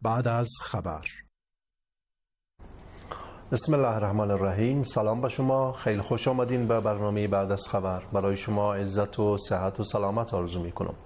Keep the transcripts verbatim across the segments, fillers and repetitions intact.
بعد از خبر. بسم الله الرحمن الرحیم. سلام به شما، خیلی خوش آمدین به برنامه بعد از خبر. برای شما عزت و صحت و سلامت آرزو می کنم.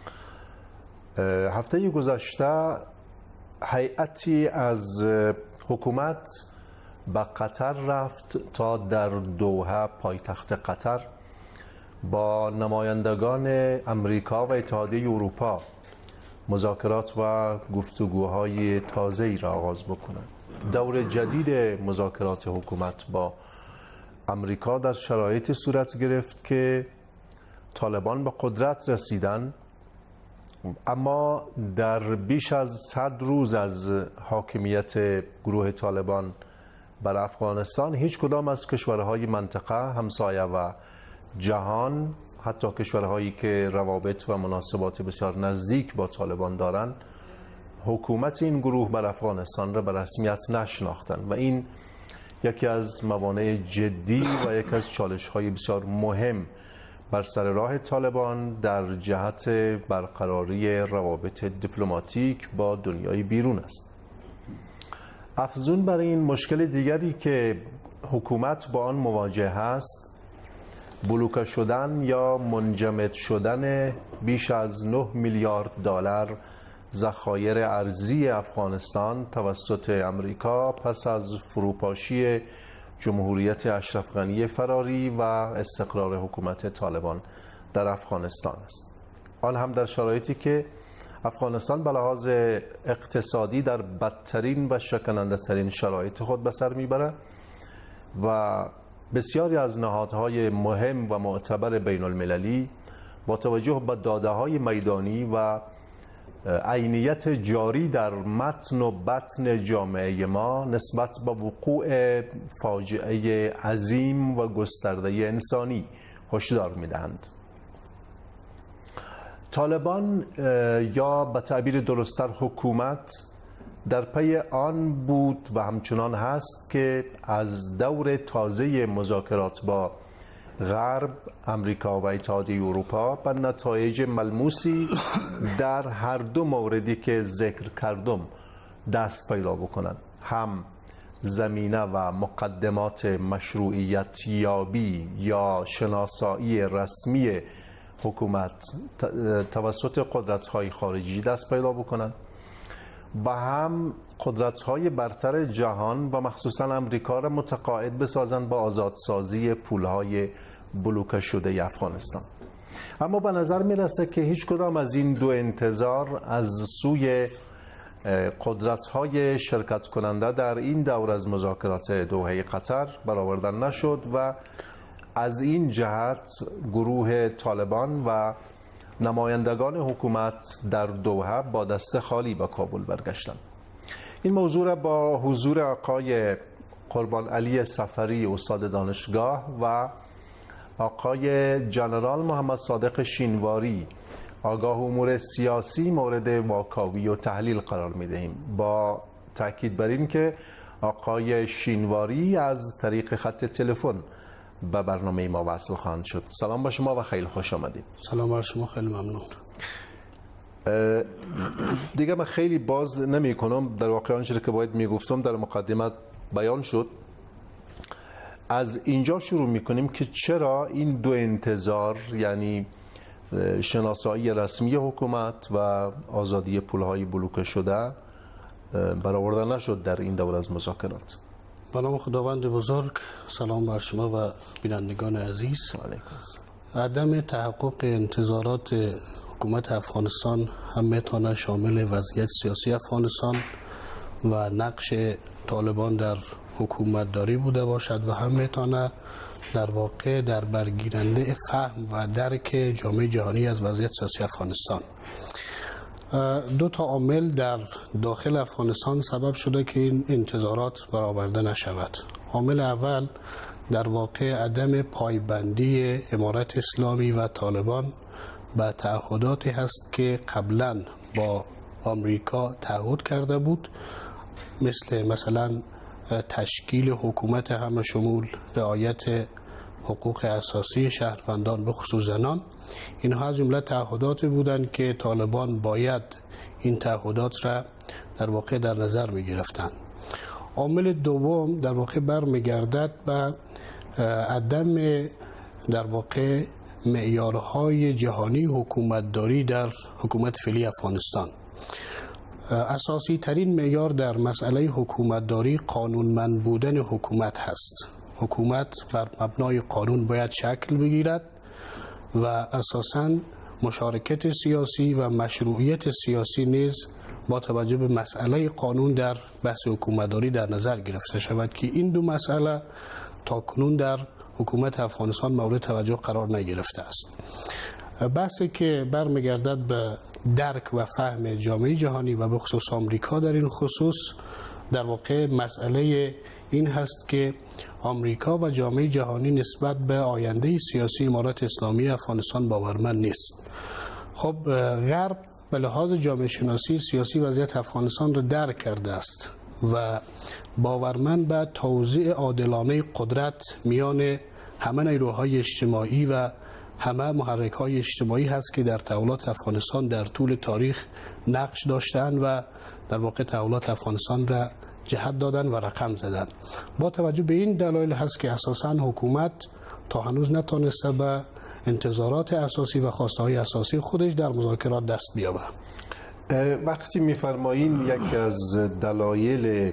هفته گذشته هیئتی از حکومت به قطر رفت تا در دوحه پایتخت قطر با نمایندگان امریکا و اتحادیه اروپا مذاکرات و گفتگوهای تازه‌ای را آغاز بکنند. دور جدید مذاکرات حکومت با امریکا در شرایط صورت گرفت که طالبان به قدرت رسیدن، اما در بیش از صد روز از حاکمیت گروه طالبان بر افغانستان هیچ کدام از کشورهای منطقه، همسایه و جهان، حتی کشورهایی که روابط و مناسبات بسیار نزدیک با طالبان دارند، حکومت این گروه بر افغانستان را به رسمیت نشناختند و این یکی از موانع جدی و یکی از چالش‌های بسیار مهم بر سر راه طالبان در جهت برقراری روابط دیپلماتیک با دنیای بیرون است. افزون بر این، مشکل دیگری که حکومت با آن مواجه است بلوکه شدن یا منجمد شدن بیش از نه میلیارد دلار ذخایر ارزی افغانستان توسط امریکا پس از فروپاشی جمهوریت اشرف غنی فراری و استقرار حکومت طالبان در افغانستان است. آن هم در شرایطی که افغانستان به لحاظ اقتصادی در بدترین و شکننده ترین شرایط خود به سر میبرد و بسیاری از نهادهای مهم و معتبر بین المللی با توجه به داده های میدانی و عینیت جاری در متن و بطن جامعه ما نسبت به وقوع فاجعه عظیم و گسترده انسانی هشدار می‌دهند. طالبان یا به تعبیر درست‌تر حکومت در پی آن بود و همچنان هست که از دور تازه مذاکرات با غرب، امریکا و اتحادیه اروپا به نتایج ملموسی در هر دو موردی که ذکر کردم دست پیدا بکنند. هم زمینه و مقدمات مشروعیت یابی یا شناسایی رسمی حکومت توسط قدرت‌های خارجی دست پیدا بکنند و هم قدرت‌های برتر جهان و مخصوصاً امریکا را متقاعد بسازند با آزادسازی پول‌های بلوکه شده افغانستان. اما به نظر میرسه که هیچ کدام از این دو انتظار از سوی قدرت‌های شرکت کننده در این دور از مذاکرات دوحه قطر برآورده نشد و از این جهت گروه طالبان و نمایندگان حکومت در دوحه با دست خالی به کابل برگشتند. این موضوع را با حضور آقای قربان علی صفری استاد دانشگاه و آقای جنرال محمد صادق شینواری آگاه امور سیاسی مورد واکاوی و تحلیل قرار می‌دهیم، با تاکید بر این که آقای شینواری از طریق خط تلفن به برنامه ما وصل خواهند شد. سلام با شما و خیلی خوش آمدید. سلام بر شما، خیلی ممنون. دیگه من خیلی باز نمی کنم، در واقع آنچه که باید میگفتم در مقدمت بیان شد. از اینجا شروع میکنیم که چرا این دو انتظار، یعنی شناسایی رسمی حکومت و آزادی پولهای بلوکه شده، برآورده نشد در این دور از مذاکرات. به نام خداوند بزرگ، سلام بر شما و بینندگان عزیز. عدم تحقق انتظارات حکومت افغانستان هم میتونه شامل وضعیت سیاسی افغانستان و نقش طالبان در حکومت داری بوده باشد و هم میتونه در واقع در برگیرنده فهم و درک جامعه جهانی از وضعیت سیاسی افغانستان. دو تا عامل در داخل افغانستان سبب شده که این انتظارات برآورده نشود. عامل اول در واقع عدم پایبندی امارت اسلامی و طالبان به تعهداتی هست که قبلا با آمریکا تعهد کرده بود، مثل مثلا تشکیل حکومت همه شمول، رعایت حقوق اساسی شهروندان به خصوص زنان. اینها از جمله تعهدات بودند که طالبان باید این تعهدات را در واقع در نظر می گرفتند. عامل دوم در واقع برمیگردد به عدم در واقع معیارهای جهانی حکومتداری در حکومت فعلی افغانستان. اساسی ترین معیار در مسئله حکومتداری قانونمند بودن حکومت هست. حکومت بر مبنای قانون باید شکل بگیرد و اساساً مشارکت سیاسی و مشروعیت سیاسی نیز با توجه به مسئله قانون در بحث حکومتداری در نظر گرفته شود که این دو مسئله تا کنون در حکومت افغانستان مورد توجه قرار نگرفته است. بحثی که برمیگردد به درک و فهم جامعه جهانی و به خصوص آمریکا در این خصوص در واقع مسئله این هست که آمریکا و جامعه جهانی نسبت به آینده سیاسی امارت اسلامی افغانستان باورمند نیست. خب غرب به لحاظ جامعه شناسی سیاسی وضعیت افغانستان را درک کرده است و باورمند به توزیع عادلانه قدرت میان همه نیروهای اجتماعی و همه محرک‌های اجتماعی هست که در تحولات افغانستان در طول تاریخ نقش داشتند و در واقع تحولات افغانستان را جهت دادن و رقم زدن. با توجه به این دلایل هست که اساساً حکومت تا هنوز نتونسته به انتظارات اساسی و خواسته‌های اساسی خودش در مذاکرات دست بیابه. وقتی می‌فرمایین یکی از دلایل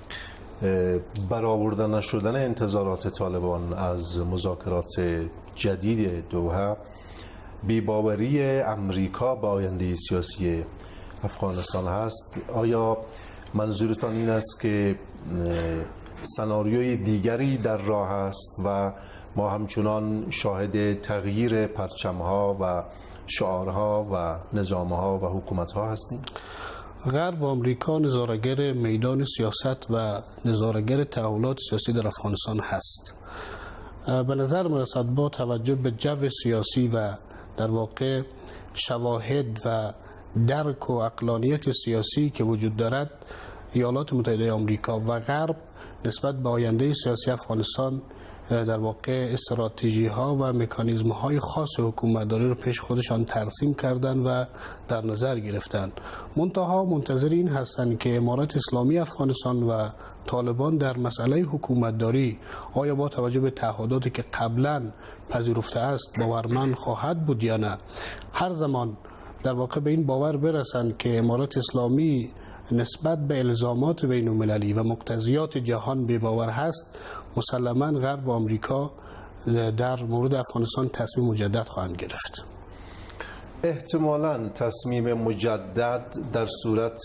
برآورده نشدن انتظارات طالبان از مذاکرات جدید دوحه بی‌باوری امریکا به آینده سیاسی افغانستان هست، آیا منظورتان این است که سناریوی دیگری در راه است و ما همچنان شاهد تغییر پرچم‌ها و شعارها و نظام‌ها و حکومت‌ها هستیم؟ غرب و آمریکا نظاره‌گر میدان سیاست و نظاره‌گر تحولات سیاسی در افغانستان هست. به نظر می‌رسد با توجه به جو سیاسی و در واقع شواهد و درک و عقلانیت سیاسی که وجود دارد، ایالات متحده آمریکا و غرب نسبت به آینده سیاسی افغانستان در واقع استراتژی ها و مکانیزم های خاص حکومتداری رو پیش خودشان ترسیم کردن و در نظر گرفتن. منتها منتظر این هستند که امارت اسلامی افغانستان و طالبان در مسئله حکومتداری آیا با توجه به تعهداتی که قبلا پذیرفته است باورمند خواهد بود یا نه. هر زمان در واقع به این باور برسند که امارت اسلامی نسبت به الزامات بین المللی و مقتضیات جهان بی‌باور هست، مسلماً غرب و آمریکا در مورد افغانستان تصمیم مجدد خواهند گرفت. احتمالاً تصمیم مجدد در صورت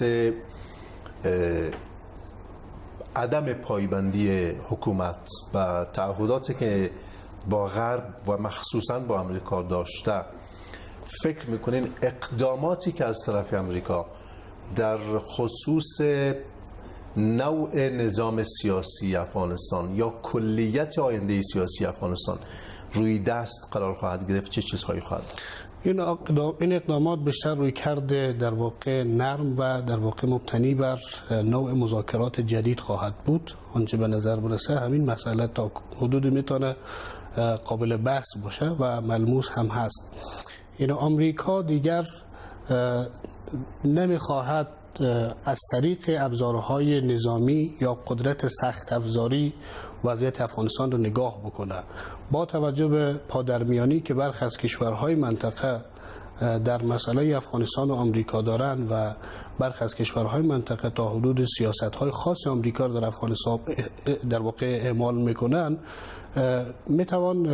عدم پایبندی حکومت و تعهداتی که با غرب و مخصوصاً با آمریکا داشته. فکر میکنین اقداماتی که از طرف آمریکا در خصوص نوع نظام سیاسی افغانستان یا کلیت آینده سیاسی افغانستان روی دست قرار خواهد گرفت، چه چیزهایی خواهد؟ این اقدام این اقدامات بیشتر روی کرده در واقع نرم و در واقع مبتنی بر نوع مذاکرات جدید خواهد بود. آنچه به نظر برسه همین مسئله تا حدود میتونه قابل بحث باشه و ملموس هم هست. این آمریکا دیگر نمیخواهد از طریق ابزارهای نظامی یا قدرت سخت افزاری وضعیت افغانستان رو نگاه بکنه. با توجه به پادرمیانی که برخی از کشورهای منطقه در مسئله افغانستان و آمریکا دارند و برخی از کشورهای منطقه تا حدود سیاست‌های خاص آمریکا در افغانستان در واقع اعمال میکنن، میتوان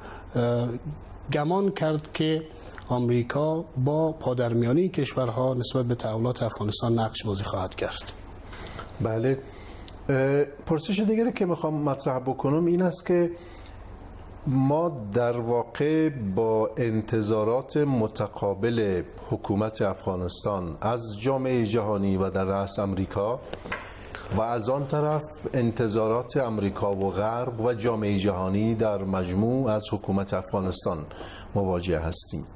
گمان کرد که آمریکا با پادرمیانی کشورها نسبت به تحولات افغانستان نقش بازی خواهد کرد. بله. پرسش دیگری که میخوام مطرح بکنم این است که ما در واقع با انتظارات متقابل حکومت افغانستان از جامعه جهانی و در رأس آمریکا و از آن طرف انتظارات آمریکا و غرب و جامعه جهانی در مجموع از حکومت افغانستان مواجه هستیم.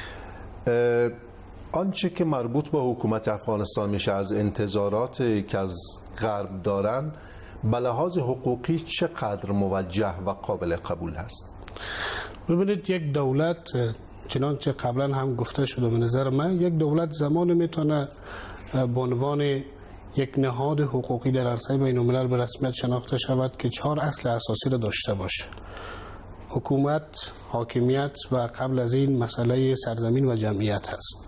آنچه که مربوط به حکومت افغانستان میشه از انتظارات که از غرب دارن به لحاظ حقوقی چقدر موجه و قابل قبول هست؟ ببینید، یک دولت چنانچه قبلا هم گفته شده به نظر من یک دولت زمان میتونه به عنوان یک نهاد حقوقی در عرصه بین الملل به رسمیت شناخته شود که چهار اصل اساسی را داشته باشه: حکومت، حاکمیت و قبل از این مسئله سرزمین و جمعیت هست.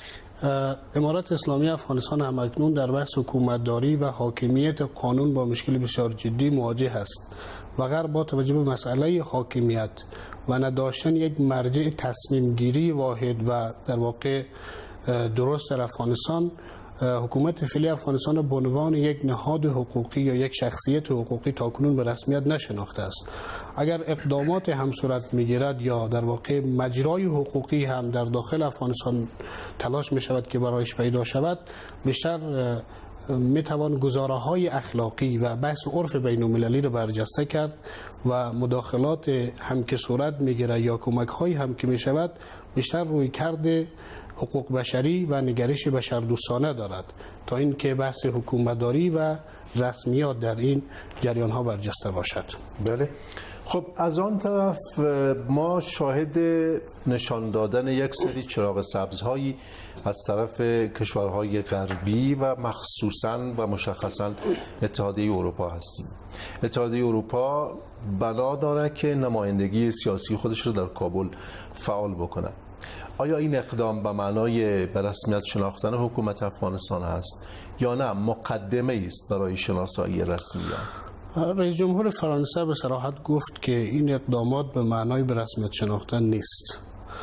امارت اسلامی افغانستان هم اکنون در بحث حکومتداری و حاکمیت قانون با مشکل بسیار جدی مواجه است و غرب با توجه به مسئله حاکمیت و نداشتن یک مرجع تصمیم گیری واحد و در واقع درست در افغانستان، حکومت فعلی افغانستان به عنوان یک نهاد حقوقی یا یک شخصیت حقوقی تاکنون به رسمیت نشناخته است. اگر اقدامات هم صورت میگیرد یا در واقع مجرای حقوقی هم در داخل افغانستان تلاش می شود که برایش پیدا شود، بیشتر می توان گزاره های اخلاقی و بحث عرف بین المللی را برجسته کرد و مداخلات هم که صورت میگیرد یا کمک های هم که می شود بیشتر روی کرده حقوق بشری و نگرش بشردوستانه دارد تا اینکه بحث حکومتداری و رسمیات در این جریان ها برجسته باشد. بله. خب از آن طرف ما شاهد نشان دادن یک سری چراغ سبزهایی از طرف کشورهای غربی و مخصوصاً و مشخصاً اتحادیه اروپا هستیم. اتحادیه اروپا بنا داره که نمایندگی سیاسی خودش رو در کابل فعال بکنه. آیا این اقدام به معنای به رسمیت شناختن حکومت افغانستان است یا نه مقدمه است برای شناسایی رسمیت؟ رئیس جمهور فرانسه به صراحت گفت که این اقدامات به معنای به رسمیت شناختن نیست،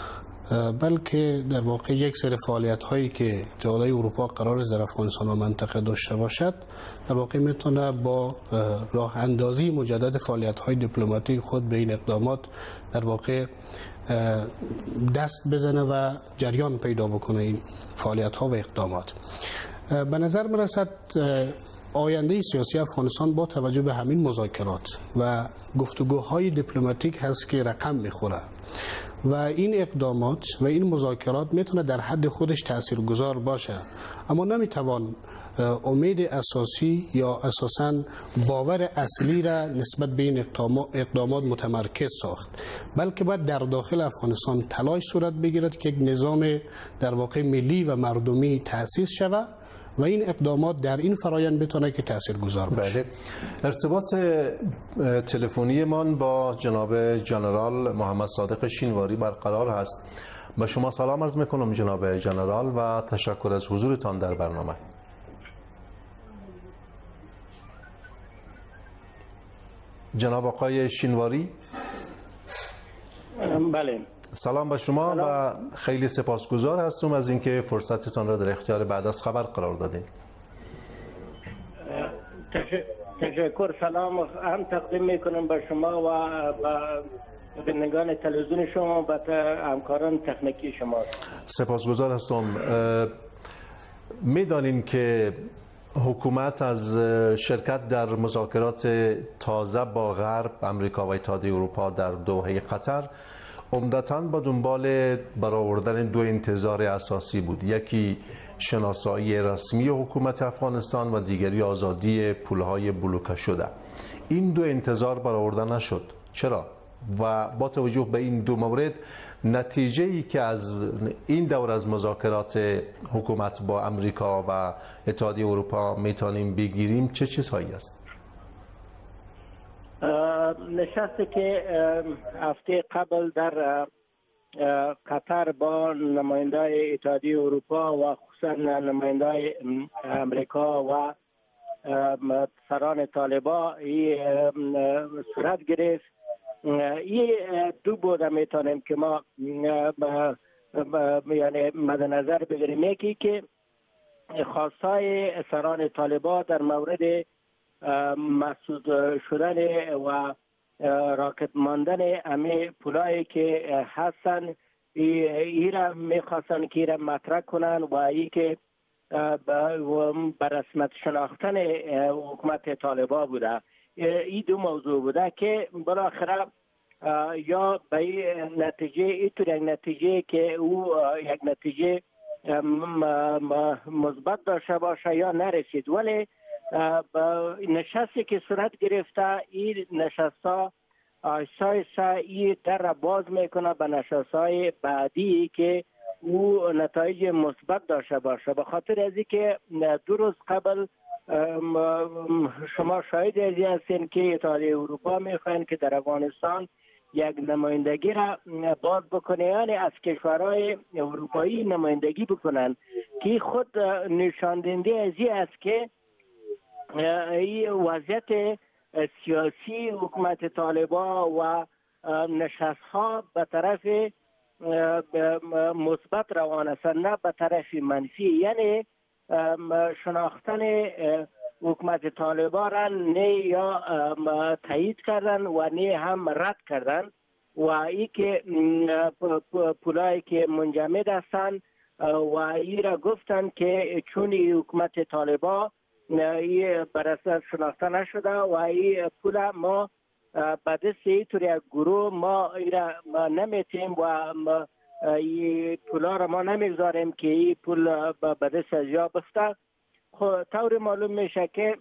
بلکه در واقع یک سری فعالیت هایی که اتحادیه اروپا قرار است در افغانستان و منطقه داشته باشد در واقع میتونه با راه اندازی مجدد فعالیت های دیپلماتیک خود به این اقدامات در واقع دست بزنه و جریان پیدا بکنه این فعالیت ها و اقدامات. به نظر میرسد آینده سیاسی افغانستان با توجه به همین مذاکرات و گفتگوهای دیپلماتیک هست که رقم میخوره و این اقدامات و این مذاکرات میتونه در حد خودش تاثیرگذار باشه، اما نمیتوان امید اساسی یا اساساً باور اصلی را نسبت به این اقدامات متمرکز ساخت، بلکه باید در داخل افغانستان تلاش صورت بگیرد که یک نظام در واقع ملی و مردمی تأسیس شود و این اقدامات در این فرایند بتونه که تاثیرگذار باشه. بله. ارتباط تلفنی من با جناب جنرال محمد صادق شینواری برقرار هست. با شما سلام عرض میکنم جناب جنرال و تشکر از حضورتان در برنامه. جناب آقای شینواری. بله. سلام به شما سلام. و خیلی سپاسگزار هستم از اینکه فرصتتان را در اختیار بعد از خبر قرار دادین. تشکر. سلام هم تقدیم میکنم به شما و به بینندگان تلویزیون شما و به همکاران تکنیکی شما. سپاسگزار هستم. میدانیم که حکومت از شرکت در مذاکرات تازه با غرب، امریکا و اتحادیه اروپا در دوحه قطر عمدتاً با دنبال برآوردن دو انتظار اساسی بود. یکی شناسایی رسمی حکومت افغانستان و دیگری آزادی پولهای بلوکه شده. این دو انتظار برآورده نشد. چرا؟ و با توجه به این دو مورد نتیجه‌ای که از این دور از مذاکرات حکومت با امریکا و اتحادیه اروپا میتونیم بگیریم چه چیزهایی است؟ نشستی که هفته قبل در قطر با نمایندای اتحادیه اروپا و خصوصا نمایندای امریکا و سران طالبان صورت گرفت. این دو بوده میتونیم که ما یعنی مد نظر بگیریم. یکی که خواستای سران طالبان در مورد مسدود شدن و راکت ماندن همه پولایی که هستن ایرا میخواستن که ایرا مطرح کنن و ای که بر رسمیت شناختن حکومت طالبان بوده. این دو موضوع بوده که بالاخره یا به نتیجه اینطور یک نتیجه که او یک نتیجه مثبت داشته باشه یا نرسید، ولی نشستی که صورت گرفته این نشستا آیسته آیسته این در را باز میکنه به نشست‌های بعدی که او نتایج مثبت داشته باشه. به خاطر از اینکه دو روز قبل شما شاهد از این هستین که اتحادیه اروپا میخواین که در افغانستان یک نمایندگی را باز بکنه، یعنی از کشورهای اروپایی نمایندگی بکنن که خود نشان دهنده از این است که این وضعیت سیاسی حکومت طالبان و نشست‌ها به طرف مثبت روان است، نه به طرف منفی. یعنی شناختن حکومت طالبان را نه یا تایید کردن و نه هم رد کردن و ای که پولایی که منجمد هستند و ای را گفتن که چون حکومت طالبان ای بر اساس شناخته نشده و ای پول ما به دست ای طور یک گروه ما ای را نمیتیم و ای پولا را ما نمیگذاریم که ای پول به دست از جا بفته. طور معلوم میشه که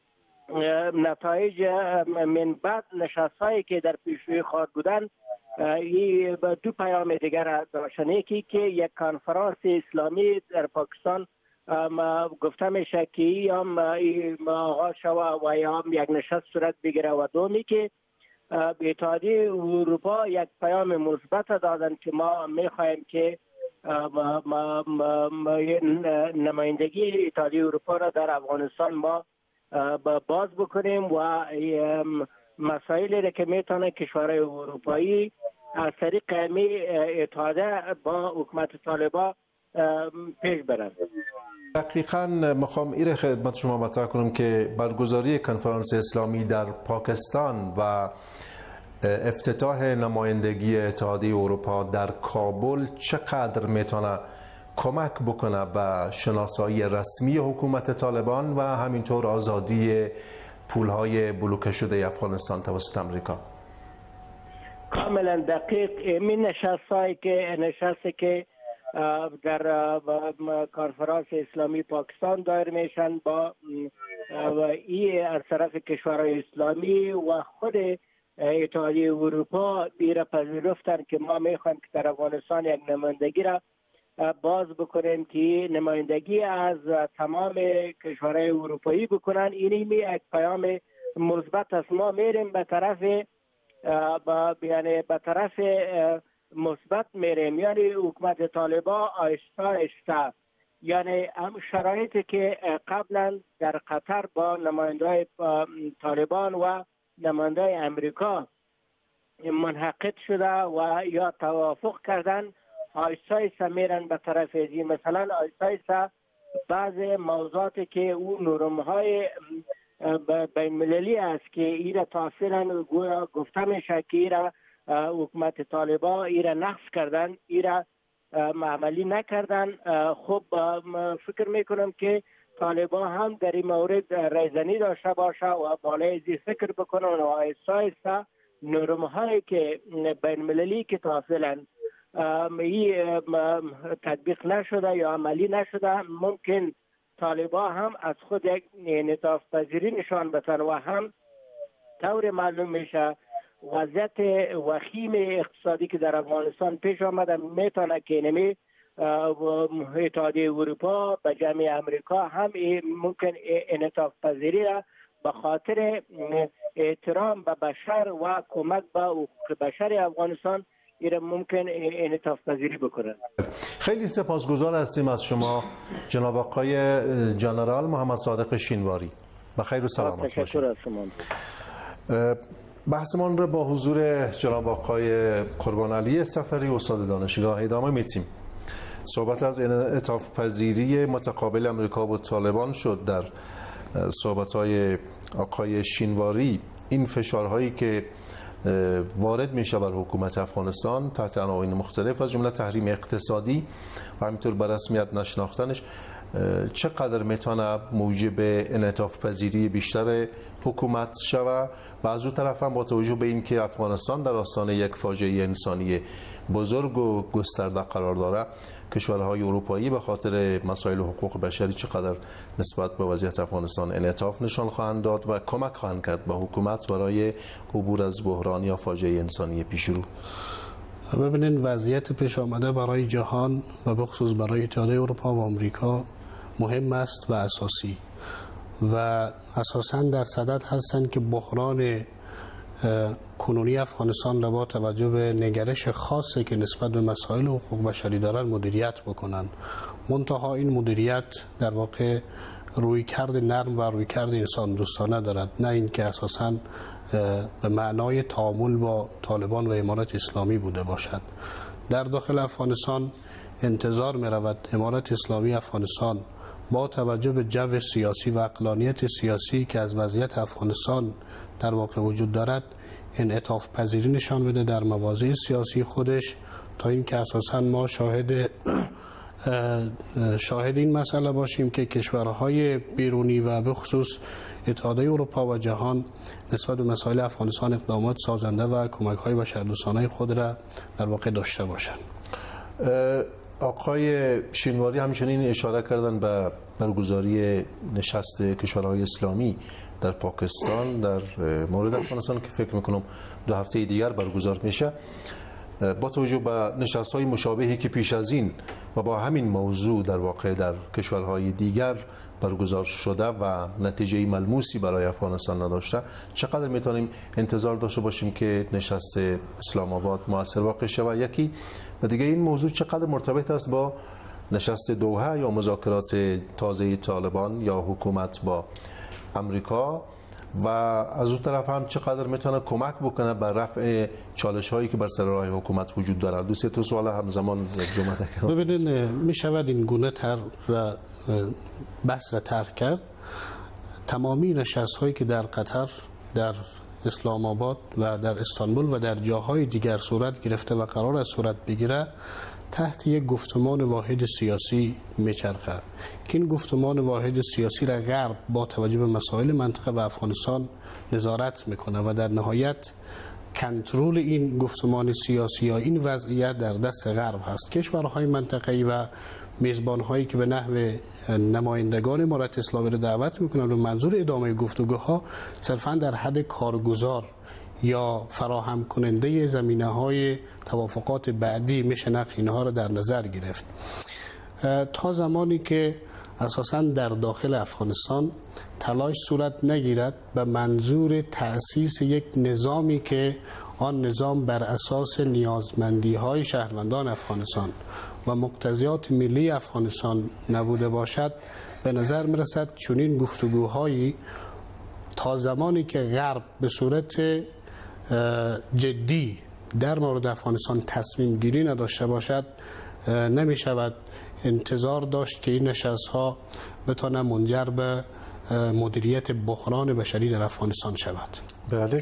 نتایج من بعد نشست‌هایی که در پیشروی خواهد بودن ای دو پیام دیگر داشتن. یکی که یک کنفرانس اسلامی در پاکستان گفته میشه که یا آغاز شود و یا یک نشست صورت بگیره و دومی که اتحادیه اروپا یک پیام مثبت دادن که ما میخواهیم که ما ما ما نمایندگی اتحادیه اروپا را در افغانستان ما باز بکنیم و مسائلی را که میتونه کشورهای اروپایی از طریق امی اتحاده با حکومت طالبان پیش برند. دقیقاً میخوام این خدمت شما مطرح کنم که برگزاری کنفرانس اسلامی در پاکستان و افتتاح نمایندگی اتحادیه اروپا در کابل چقدر میتونه کمک بکنه به شناسایی رسمی حکومت طالبان و همینطور آزادی پولهای بلوکه شده افغانستان توسط امریکا؟ کاملا دقیق. این نشستایی که نشستی که در کنفرانس اسلامی پاکستان دایر میشن با این از طرف کشورهای اسلامی و خود اتحادیه اروپا ایره پذیرفتن که ما میخوایم که در افغانستان یک نمایندگی را باز بکنیم که نمایندگی از تمام کشورهای اروپایی بکنن. اینی می یک پیام مثبت است. ما میریم به طرف یعنی به طرف مثبت میریم، یعنی حکومت طالبان آیسته آیسته یعنی هم شرایطی که قبلا در قطر با نماینده‌های طالبان و نماینده‌های امریکا منعقد شده و یا توافق کردن، آیسته آیسته میرن به طرف ازی. مثلا آیسته آیسته بعض موضوعاتی که اون نرم‌های بین المللی است که ایره تاثیرن گویا گفته میشه که ایره حکومت طالبان ایره نقض کردن، ایره عملی نکردن. خب فکر میکنم که طالبان هم در این مورد ریزنی داشته باشه و بالای ازی فکر بکنن و آیسته آیسته نرم‌هایی که بین المللی که تاثیرن این تطبیق نشده یا عملی نشده، ممکن طالبان هم از خود یک انعطاف پذیری نشان بدن و هم طور معلوم میشه وضعیت وخیم اقتصادی که در افغانستان پیش آمده میتونه که نمی اتحادیه اروپا به جمع امریکا هم ممکن انعطاف پذیری را به خاطر احترام به بشر و کمک به حقوق بشر افغانستان ایره ممکن انعطاف پذیری بکنن. خیلی سپاسگزار هستیم از شما جناب آقای جنرال محمد صادق شینواری. بخیر و سلامت باشید. تشکر از شما. بحثمان را با حضور جناب آقای قربان علی سفری استاد دانشگاه ادامه میتیم. صحبت از انعطاف پذیری متقابل امریکا و طالبان شد. در صحبت‌های آقای شینواری این فشارهایی که وارد میشه بر حکومت افغانستان تحت عناوین مختلف از جمله تحریم اقتصادی و همینطور به رسمیت نشناختنش چقدر میتونه موجب انعطاف پذیری بیشتر حکومت شود و از اون طرف هم با توجه به اینکه افغانستان در آستانه یک فاجعه انسانی بزرگ و گسترده قرار داره کشورهای اروپایی به خاطر مسائل حقوق بشری چقدر نسبت به وضعیت افغانستان انعطاف نشان خواهند داد و کمک خواهند کرد به حکومت برای عبور از بحران یا فاجعه انسانی پیش رو؟ ببینید وضعیت پیش آمده برای جهان و به خصوص برای اتحادیه اروپا و آمریکا مهم است و اساسی و اساساً در صدد هستند که بحران کنونی افغانستان را با توجه به نگرش خاصی که نسبت به مسائل حقوق بشری دارند مدیریت بکنند. منتها این مدیریت در واقع روی کرد نرم و روی کرد انسان دوستانه دارد، نه اینکه اساساً به معنای تعامل با طالبان و امارت اسلامی بوده باشد. در داخل افغانستان انتظار می رود امارت اسلامی افغانستان با توجه به جو سیاسی و عقلانیت سیاسی که از وضعیت افغانستان در واقع وجود دارد انعطاف پذیری نشان بده در مواضع سیاسی خودش، تا اینکه اساساً ما شاهد شاهد این مسئله باشیم که کشورهای بیرونی و به خصوص اتحادیه اروپا و جهان نسبت به مسائل افغانستان اقدامات سازنده و کمک‌های بشردوستانه خود را در واقع داشته باشند. آقای شینواری همچنین اشاره کردن به برگزاری نشست کشورهای اسلامی در پاکستان در مورد افغانستان که فکر میکنم دو هفته دیگر برگزار میشه. با توجه به نشست‌های مشابهی که پیش از این و با همین موضوع در واقع در کشورهای دیگر برگزار شده و نتیجه ملموسی برای افغانستان نداشته، چقدر میتونیم انتظار داشته باشیم که نشست اسلام آباد مؤثر واقع شود؟ یکی و دیگه این موضوع چقدر مرتبط است با نشست دوحه یا مذاکرات تازه طالبان یا حکومت با امریکا، و از اون طرف هم چقدر میتونه کمک بکنه به رفع چالش هایی که بر سر راه حکومت وجود دارد؟ دو سه تا سوال همزمان جمعت کنم. ببینید می شود این گونه تر را بحث را طرح کرد. تمامی نشست هایی که در قطر، در اسلام آباد و در استانبول و در جاهای دیگر صورت گرفته و قرار است صورت بگیره تحت یک گفتمان واحد سیاسی میچرخه که این گفتمان واحد سیاسی را غرب با توجه به مسائل منطقه و افغانستان نظارت میکنه و در نهایت کنترل این گفتمان سیاسی یا این وضعیت در دست غرب هست. کشورهای منطقه‌ای و میزبانهایی که به نحو نمایندگان امارت اسلامی را دعوت میکنند و منظور ادامه گفتگوها صرفا در حد کارگزار یا فراهم کننده زمینه های توافقات بعدی میشه نقش اینها را در نظر گرفت، تا زمانی که اساساً در داخل افغانستان تلاش صورت نگیرد به منظور تأسیس یک نظامی که آن نظام بر اساس نیازمندی های شهروندان افغانستان و مقتضیات ملی افغانستان نبوده باشد. به نظر میرسد چنین گفتگوهایی تا زمانی که غرب به صورت جدی در مورد افغانستان تصمیم گیری نداشته باشد نمی شود انتظار داشت که این نشست ها بتونه منجر به مدیریت بحران بشری در افغانستان شود. بله.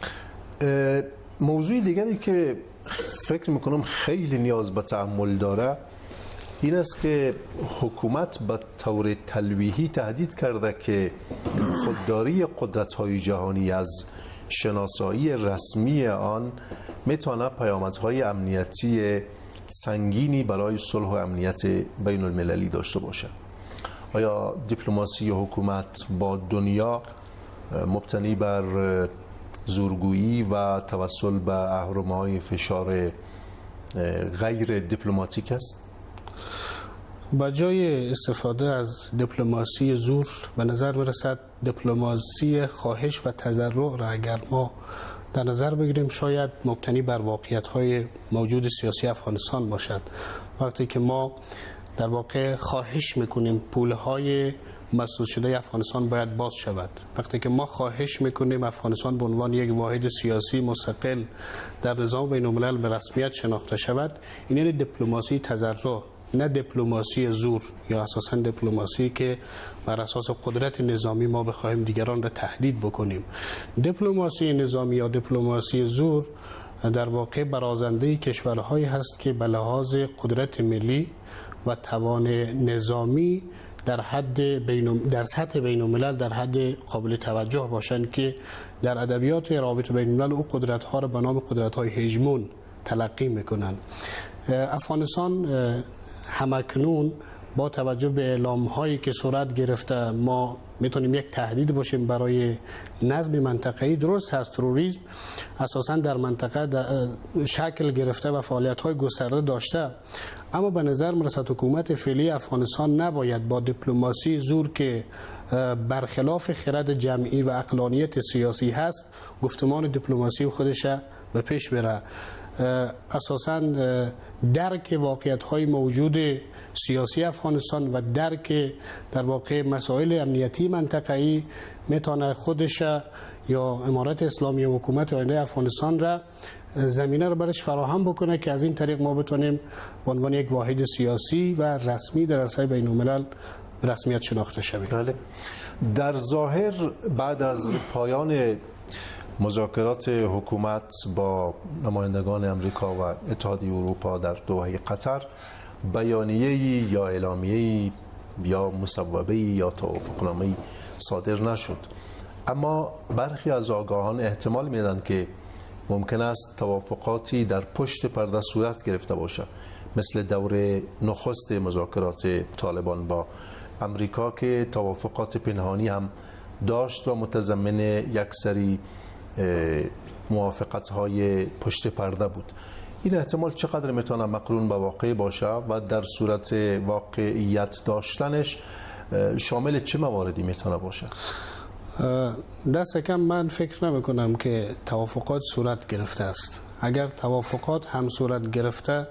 موضوع دیگری که فکر میکنم خیلی نیاز به تأمل داره این است که حکومت به طور تلویحی تهدید کرده که خودداری قدرت‌های جهانی از شناسایی رسمی آن میتونه پیامدهای امنیتی سنگینی برای صلح و امنیت بین المللی داشته باشه. آیا دیپلماسی حکومت با دنیا مبتنی بر زورگویی و توسل به اهرم‌های فشار غیر دیپلماتیک است؟ با جای استفاده از دیپلماسی زور به نظر میرسد دیپلماسی خواهش و تضرع را اگر ما در نظر بگیریم شاید مبتنی بر واقعیت‌های موجود سیاسی افغانستان باشد. وقتی که ما در واقع خواهش میکنیم پولهای مسدود شده افغانستان باید باز شود، وقتی که ما خواهش میکنیم افغانستان به عنوان یک واحد سیاسی مستقل در نظام بین الملل به رسمیت شناخته شود، این یعنی دیپلماسی تضرع، نه دیپلماسی زور یا اساساً دیپلماسی که بر اساس قدرت نظامی ما بخوایم دیگران را تهدید بکنیم. دیپلماسی نظامی یا دیپلماسی زور در واقع برازنده کشورهایی هست که به لحاظ قدرت ملی و توان نظامی در حد بین در سطح بین الملل در حد قابل توجه باشند که در ادبیات روابط بین الملل او قدرت ها را به نام قدرت های هژمون تلقی میکنند. افغانستان همکنون با توجه به اعلام هایی که صورت گرفته ما میتونیم یک تهدید باشیم برای نظم منطقه‌ای. درست هست تروریسم اساساً در منطقه شکل گرفته و فعالیت های گسترده داشته، اما به نظر میرسد حکومت فعلی افغانستان نباید با دیپلماسی زور که برخلاف خرد جمعی و عقلانیت سیاسی هست گفتمان دیپلماسی خودش به پیش بره. اساساً درک واقعیت‌های موجود سیاسی افغانستان و درک در واقع مسائل امنیتی منطقه‌ای میتونه خودش یا امارت اسلامی و حکومت آینده افغانستان را زمینه رو برش فراهم بکنه که از این طریق ما بتونیم به عنوان یک واحد سیاسی و رسمی در عرصه بین الملل رسمیت شناخته شویم. بله. در ظاهر بعد از پایان مذاکرات حکومت با نمایندگان امریکا و اتحادیه اروپا در دوحه قطر بیانیه‌ای یا اعلامیه‌ای یا مصوبه‌ای یا توافقنامه‌ای صادر نشد، اما برخی از آگاهان احتمال میدن که ممکن است توافقاتی در پشت پرده صورت گرفته باشد، مثل دور نخست مذاکرات طالبان با امریکا که توافقات پنهانی هم داشت و متضمن یک سری موافقت‌های پشت پرده بود. این احتمال چقدر میتونه مقرون به واقع باشه و در صورت واقعیت داشتنش شامل چه مواردی میتونه باشه؟ دست کم من فکر نمی کنم که توافقات صورت گرفته است. اگر توافقات هم صورت گرفته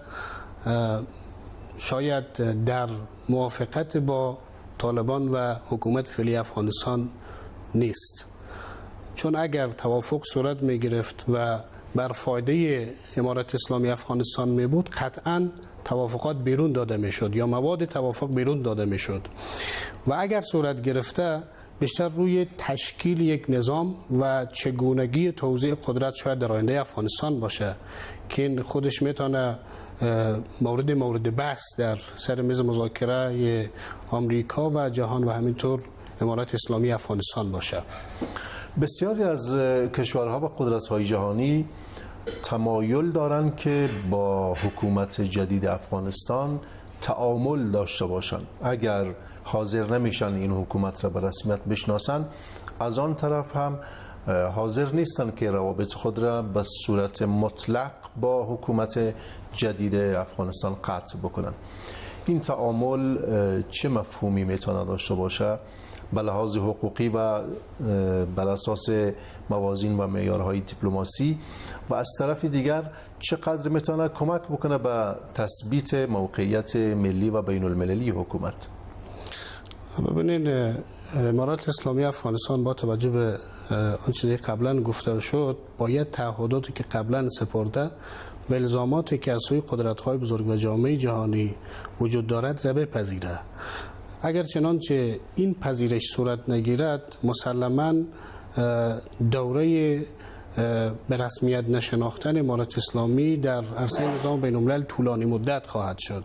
شاید در موافقت با طالبان و حکومت فعلی افغانستان نیست، چون اگر توافق صورت می گرفت و بر فایده امارت اسلامی افغانستان می بود قطعا توافقات بیرون داده می شد یا مواد توافق بیرون داده می شد و اگر صورت گرفته بیشتر روی تشکیل یک نظام و چگونگی توزیع قدرت شاید در آینده افغانستان باشه که این خودش میتونه مورد مورد بحث در سر میز مذاکره آمریکا و جهان و همینطور امارت اسلامی افغانستان باشه. بسیاری از کشورها و قدرت‌های جهانی تمایل دارند که با حکومت جدید افغانستان تعامل داشته باشند. اگر حاضر نمیشن این حکومت را به رسمیت بشناسن، از آن طرف هم حاضر نیستن که روابط خود را به صورت مطلق با حکومت جدید افغانستان قطع بکنن. این تعامل چه مفهومی میتونه داشته باشه به لحاظ حقوقی و بر اساس موازین و معیارهای دیپلماسی، و از طرف دیگر چقدر میتونه کمک بکنه به تثبیت موقعیت ملی و بین المللی حکومت؟ ببینید، امارت اسلامی افغانستان با توجه به آن چیزی قبلا گفته شد باید تعهداتی که قبلا سپرده و الزاماتی که از سوی قدرت‌های بزرگ و جامعه جهانی وجود دارد را بپذیره. اگر چنانچه این پذیرش صورت نگیرد، مسلماً دوره به رسمیت نشناختن امارت اسلامی در عرصه نظام بین الملل طولانی مدت خواهد شد.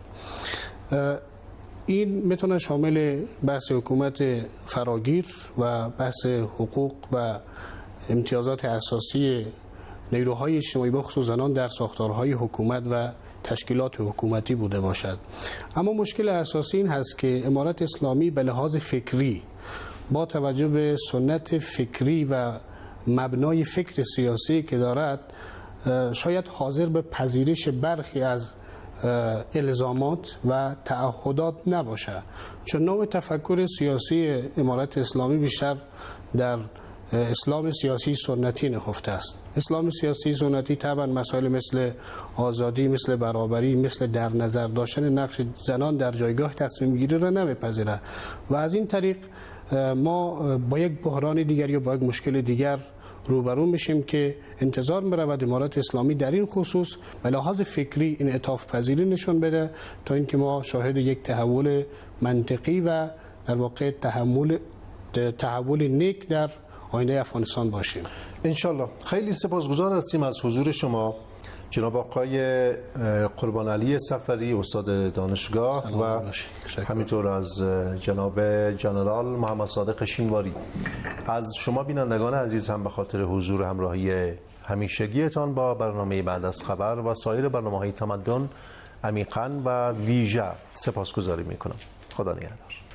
این میتونه شامل بحث حکومت فراگیر و بحث حقوق و امتیازات اساسی نیروهای اجتماعی بخصوص زنان در ساختارهای حکومت و تشکیلات حکومتی بوده باشد. اما مشکل اساسی این هست که امارت اسلامی به لحاظ فکری با توجه به سنت فکری و مبنای فکر سیاسی که دارد شاید حاضر به پذیرش برخی از الزامات و تعهدات نباشه، چون نوع تفکر سیاسی امارت اسلامی بیشتر در اسلام سیاسی سنتی نهفته است. اسلام سیاسی سنتی طبعا مسائل مثل آزادی، مثل برابری، مثل در نظر داشتن نقش زنان در جایگاه تصمیم گیری را نمیپذیره و از این طریق ما با یک بحران دیگر یا با یک مشکل دیگر روبرو میشیم که انتظار میرود امارت اسلامی در این خصوص به لحاظ فکری انعطاف پذیری نشون بده تا اینکه ما شاهد یک تحول منطقی و در واقع تحول تحول نیک در آینده افغانستان باشیم انشالله. خیلی سپاسگزار هستیم از حضور شما جناب آقای قربان علی صفری، استاد دانشگاه، و همینطور از جناب جنرال محمد صادق شینواری. از شما بینندگان عزیز هم به خاطر حضور همراهی همیشگیتان با برنامه بعد از خبر و سایر برنامه‌های تمدن عمیقاً و ویژه سپاسگزاری میکنم. خدا نگهدار.